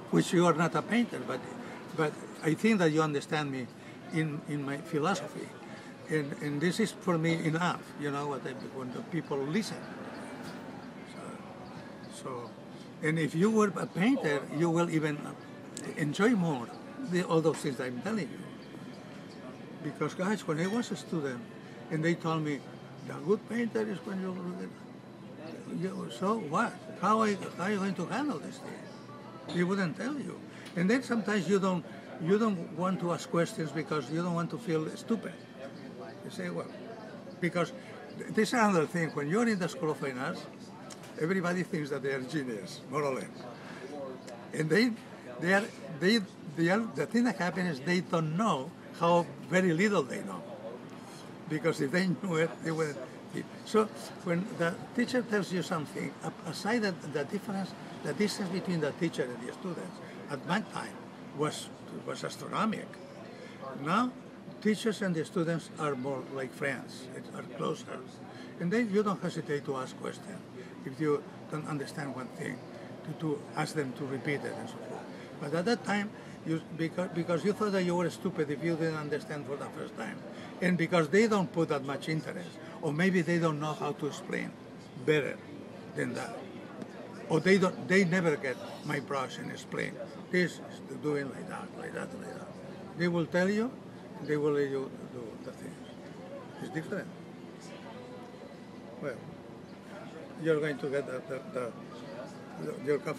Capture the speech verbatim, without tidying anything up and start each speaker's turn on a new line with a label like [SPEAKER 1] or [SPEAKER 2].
[SPEAKER 1] which you are not a painter, but but I think that you understand me in, in my philosophy. And, and this is for me enough, you know, what I, when the people listen. So, so, and if you were a painter, you will even enjoy more the, all those things I'm telling you. Because guys, when I was a student, and they told me, the good painter is when you, you so what? How are, you, how are you going to handle this thing? They wouldn't tell you. And then sometimes you don't, you don't want to ask questions because you don't want to feel stupid. You say, well, because this is another thing. When you're in the School of Fine Arts, everybody thinks that they are genius, more or less. And they, they are, they, they are, the thing that happens is they don't know how very little they know. Because if they knew it, they wouldn't. So when the teacher tells you something, aside that the difference, the distance between the teacher and the students at that time was was astronomical. Now, teachers and the students are more like friends, are closer. And then you don't hesitate to ask questions. If you don't understand one thing, to, to ask them to repeat it and so forth. But at that time, you, because, because you thought that you were stupid if you didn't understand for the first time. And because they don't put that much interest, or maybe they don't know how to explain better than that. Or they don't, they never get my brush and explain. This is doing like that, like that, like that. They will tell you, they will let you do the things. It's different. Well, you're going to get the, the, the, the your coffee.